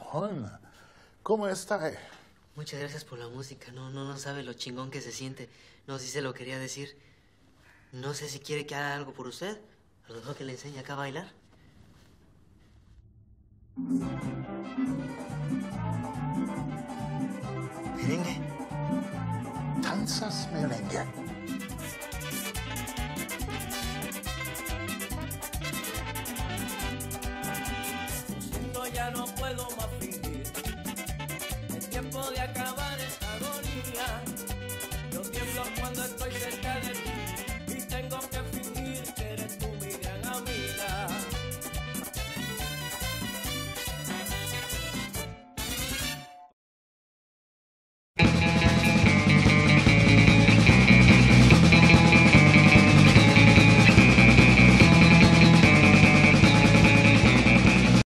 Juan, ¿cómo está? Muchas gracias por la música. No sabe lo chingón que se siente. No, sí se lo quería decir. No sé si quiere que haga algo por usted. A lo mejor que le enseñe acá a bailar. Merengue. Danzas merengue. Ya no puedo más fingir. Es tiempo de acabar